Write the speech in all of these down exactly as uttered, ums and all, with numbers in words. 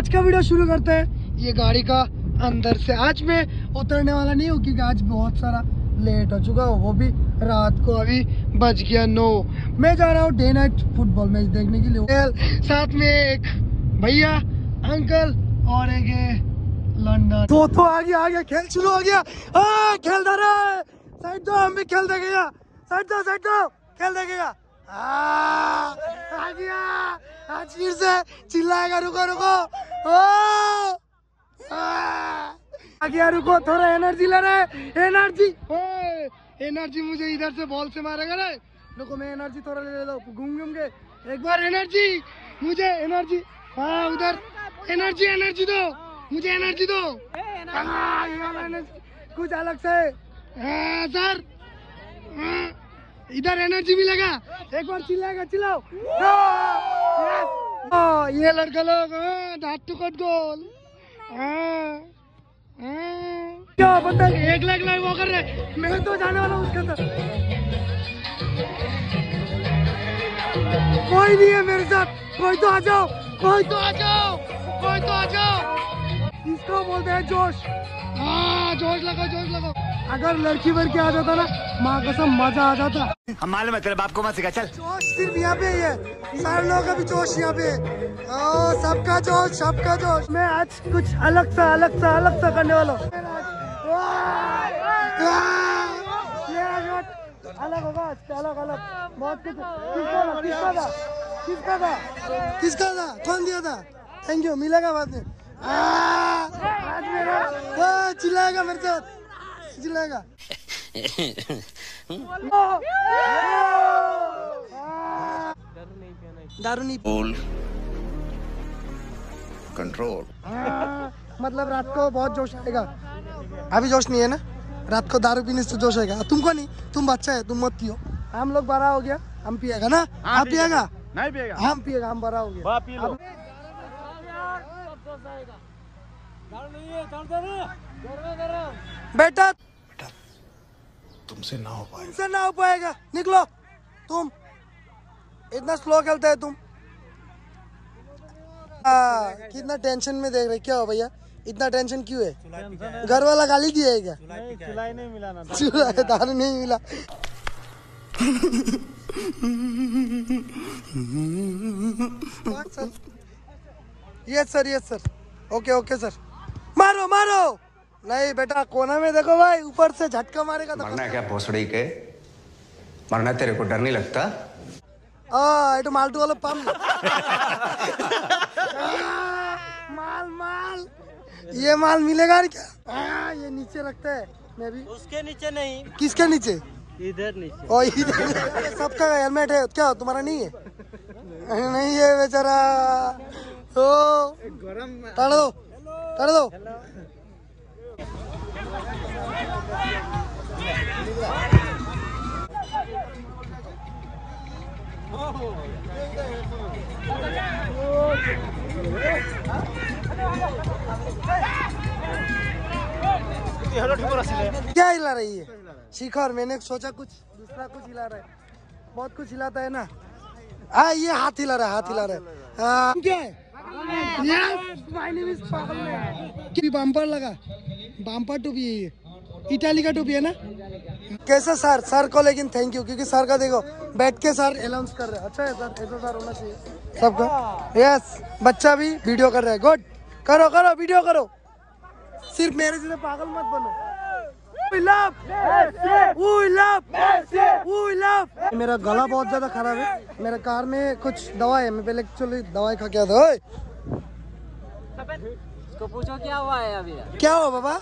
आज का वीडियो शुरू करते हैं ये गाड़ी का अंदर से। आज मैं उतरने वाला नहीं हूँ क्योंकि आज बहुत सारा लेट हो चुका हूँ, वो भी रात को। अभी बज गया नौ। मैं जा रहा हूँ डे नाइट फुटबॉल मैच देखने के लिए। साथ में एक भैया, अंकल और एक लंदन। तो तो आ गया आ गया खेल शुरू हो गया। आ, खेल दे रहा है। साइड दो, हम भी खेल देगा। साइड दो साइड दो, खेल देगा। आ, आ गया। आज फिर से चिल्लाएगा, रुको रुको। आ, आ गया, रुको, थोड़ा एनर्जी ले रहा है। एनर्जी एनर्जी मुझे इधर से बॉल से मारेगा रे। रुको मैं एनर्जी थोड़ा ले लेता हूँ, घूम घूम के एक बार। एनर्जी मुझे एनर्जी। हाँ उधर एनर्जी एनर्जी दो मुझे, एनर्जी दो। हाँ, ये वाला एनर्जी कुछ अलग से है सर। हाँ, इधर एनर्जी मिलेगा। एक बार चिल्लाएगा, चिल्लाओ। हाँ, ये लड़का लोग डाट टू कट गोल। क्या बता, एक लाख लाख वो कर रहे। मैं तो जाने वाला हूँ उसके अंदर। कोई नहीं है मेरे साथ। कोई तो आ जाओ, कोई तो आ जाओ, कोई तो आ जाओ। इसको बोलते हैं जोश। हाँ, जोश लगाओ, जोश लगाओ। अगर लड़की वड़की आ जाता ना, माँ कसम मजा आ जाता। हम मालूम है तेरे बाप को मत सिखा। चल, जोश सिर्फ यहाँ पे ही है। सारे लोगों का भी जोश यहाँ पे। ओ, सबका जोश, सबका जोश। मैं आज कुछ अलग सा अलग सा अलग सा करने वाला हूँ। अलग होगा, अलग अलग बहुत कुछ। किसका था किसका था किसका था कौन दिया था? थैंक यू, मिलेगा बाद में। आज मेरा चिल्लाएगा मेरे साथ, चिल्लाएगा। दारू नहीं बोल, कंट्रोल। मतलब रात को बहुत जोश आएगा। अभी जोश नहीं है ना, रात को दारू पीने से जोश आएगा। तुमको नहीं, तुम बच्चा है, तुम मत पियो। हम लोग बड़ा हो गया, हम पिएगा ना। आप पिएगा? नहीं पिएगा। हम पिएगा, हम बड़ा हो गया। पी लो। बेटा बेटा तुमसे ना हो पाएगा, तुमसे ना हो पाएगा। निकलो। तुम इतना स्लो खेलते है तुम। आ, कितना टेंशन में देख रहे, क्या हो भैया? इतना टेंशन क्यों है? घर वाला गाली दिया है क्या? चुलाई नहीं मिला ना, चुलाई दारू नहीं मिला। Yes sir, yes sir, okay okay sir. मारो मारो। नहीं बेटा, कोना में देखो भाई, ऊपर से झटका मारेगा तो मरना क्या भोसड़ी के? मरना तेरे को डर नहीं लगता? आ, तो मालटू वाला पंप। माल माल, ये माल मिलेगा क्या? आ, ये नीचे रखते है। मैं भी उसके नीचे नहीं। किसके नीचे? इधर नीचे। ओ इधर। सबका हेलमेट है क्या? तुम्हारा नहीं है? नहीं है बेचारा। ओ ताड़ दो, ताड़ दो। क्या हिला रही है शिखर? मैंने सोचा कुछ दूसरा कुछ हिला रहा है। बहुत कुछ हिलाता है ना। हाँ, ये हाथ हिला रहा है, हाथ हिला रहा है। क्या है? बम्पर लगा, बम्पर टोपी है ये, इटाली का टोपी है ना। कैसा सर? सर को लेकिन थैंक यू, क्योंकि सर का देखो बैठ के सर अनाउंस कर रहे हैं। अच्छा है सर, ऐसा सर होना चाहिए सबका। यस, बच्चा भी वीडियो कर रहा है। गुड, करो करो वीडियो करो। सिर्फ मेरे से पागल मत बनो। We love, we love, we love। मेरा गला बहुत ज्यादा खराब है। मेरे कार में कुछ दवा है, मैं पहले एक्चुअली दवाई खा के था। इसको पूछो क्या हुआ है अभी? क्या हुआ बाबा?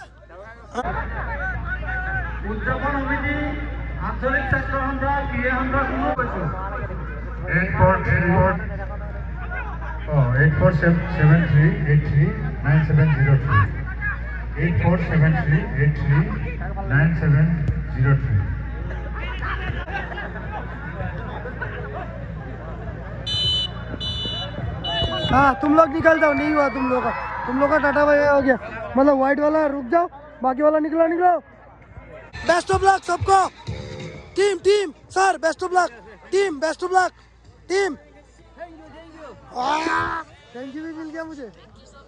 উদযাপন সমিতি আঞ্চলিক ছাত্র সন্থা ইয়ে সন্থা কোনো কৈছো eight four seven three eight three nine seven zero' three eight four seven three eight three nine seven zero three. हाँ, तुम लोग निकल जाओ। नहीं हुआ तुम लोग का, तुम लोग का टाटा बाय हो गया। मतलब व्हाइट वाला रुक जाओ, बाकी वाला निकलो निकलो। बेस्ट ऑफ लक सबको। Team team sir, best of luck team, best of luck team. Thank you भी मिल गया मुझे।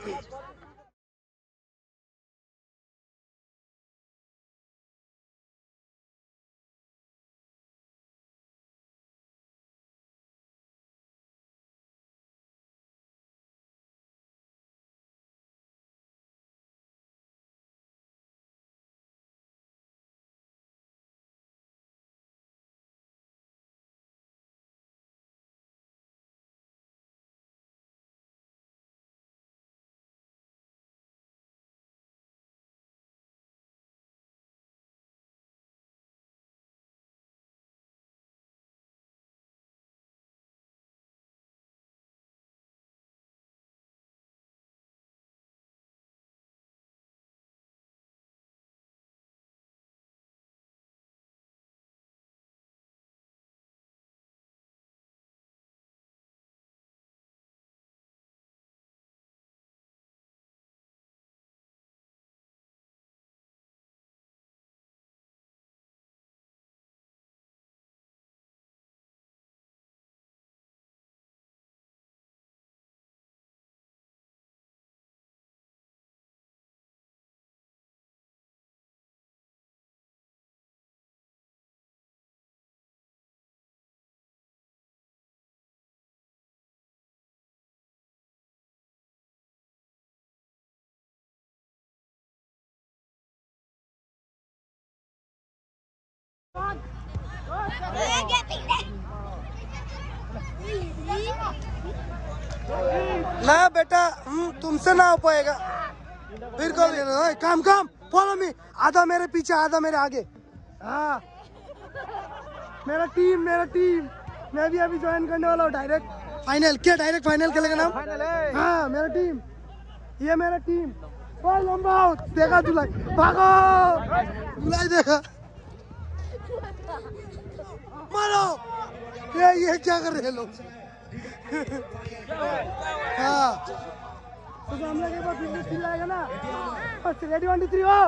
ना बेटा, हम्म, तुमसे ना हो पाएगा। फिर कल काम काम फॉलो मी, आधा मेरे पीछे आधा मेरे आगे। हाँ मेरा टीम मेरा टीम मैं भी अभी ज्वाइन करने वाला हूँ डायरेक्ट फाइनल। क्या डायरेक्ट फाइनल खेलेगा नाम? हाँ मेरा टीम, ये मेरा टीम। ओ लंबा देखा दुलाई, भागो दुलाई देखा, मारो। ये ये क्या कर रहे हैं लोग? हाँ तो सामने के बाद फिर चिल्लाएगा ना, बस रेडी वन टू थ्री हो।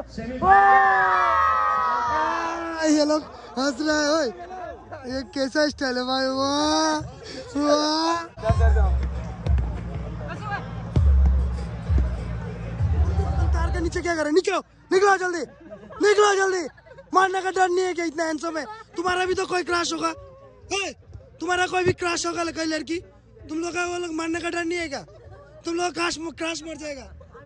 ये लोग हंस रहे हैं। ओए ये कैसा स्टाइल है भाई? वाह वाह। तार के नीचे क्या कर रहे? निकलो निकलो जल्दी, निकलो जल्दी। मारने का डर नहीं है क्या? इतना हैंडसम है। तुम्हारा भी तो कोई क्रश होगा, तुम्हारा कोई भी क्रश होगा कोई लड़की, तुम लोग का वो लोग मारने का डर नहीं है क्या? तुम लोग क्रश क्रश मर जाएगा।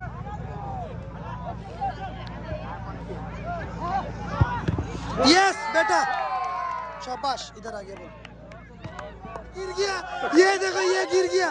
यस बेटा शाबाश, इधर आ गया बोल। गिर गया, ये देखो ये गिर गया,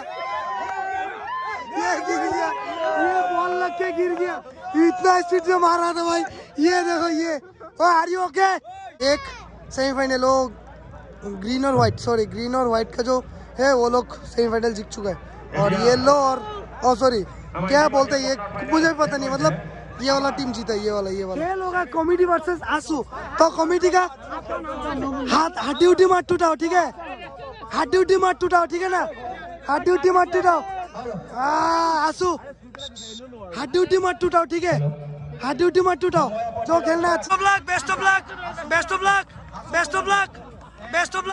ये गिर गया, ये बॉल लग के गिर गया। इतना स्पीड से मारा था भाई। ये देखो ये। Oh are you okay? एक सेमीफाइनल हो ग्रीन और व्हाइट, सॉरी ग्रीन और व्हाइट का जो है वो लोग सेमीफाइनल जीत चुका है। और येलो और ओ सॉरी क्या बोलते हैं ये मुझे पता नहीं, मतलब ये वाला टीम जीता, ये वाला ये वाला खेल होगा कॉमेडी वर्सेस आंसू। तो कॉमेडी का हाथ हड्डी उड्डी मत टूटाओ, ठीक है? हड्डी उड्डी मत टूटाओ, ठीक है ना? हड्डी उड्डी मत टूटाओ। आंसू हड्डी उड्डी मत टूटाओ, ठीक है? हड्डी उड्डी मत टूटाओ। जो खेलना best of luck, best of luck, best of luck, best of luck, best of luck.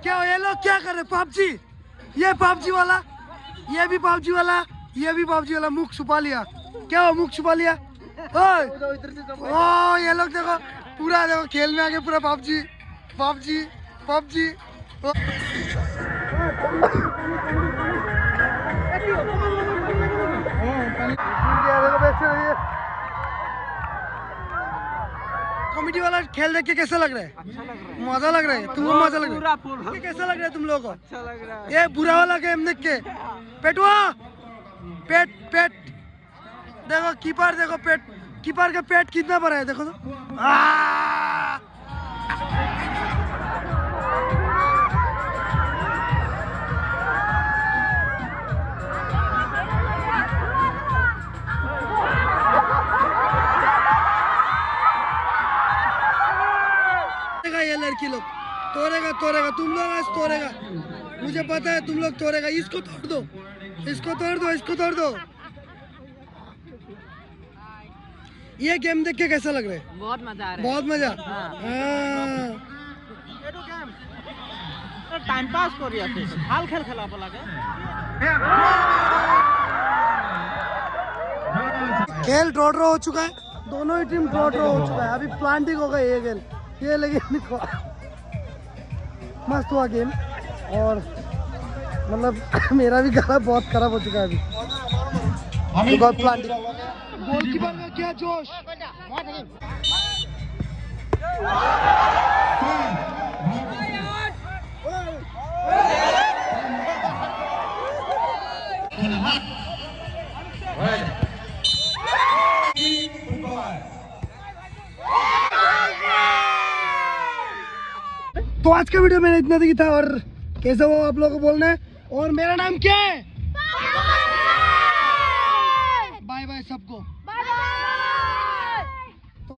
क्या ये लोग क्या कर रहे? पबजी, ये पबजी वाला, ये भी पबजी वाला, ये भी पबजी वाला। मुख छुपा लिया। क्या हो मुख छुपा लिया? ओए ओ ये लोग देखो पूरा देखो खेल में आके पूरा पबजी पबजी पबजी। कॉमेडी वाला खेल देख के कैसा लग रहा है? अच्छा लग रहा है। मजा लग रहा है? तुमको मजा लग रहा पूरा है? कैसा लग रहा है तुम लोगों को? अच्छा लग रहा है। ये बुरा वाला गेम देख के पेटवा पेट पेट देखो कीपर देखो पेट कीपर का पेट कितना बड़ा है देखो तो। आ! ये लड़की लोग तोड़ेगा तोड़ेगा तुम लोग आज तोड़ेगा, मुझे पता है तुम लोग तोड़ेगा। इसको तोड़ दो, इसको तोड़ दो, इसको तोड़ दो। ये गेम देख के कैसा लग रहा है? बहुत मजा आ रहा है। बहुत मजा। টাইম পাস করি আছে ভাল খেল খেলা লাগে। खेल ड्रॉ ड्रॉ हो चुका है, दोनों ही टीम ड्रॉ ड्रॉ हो चुका है। अभी प्लांटिंग हो गई ये गेम, ये लेकिन मस्त हुआ गेम। और मतलब मेरा भी गला बहुत खराब हो चुका है अभी। तो प्लांटिंग गोलकीपर का क्या जोश। तो आज का वीडियो मैंने इतना ही था और कैसा वो आप लोगों को बोलना है। और मेरा नाम क्या है?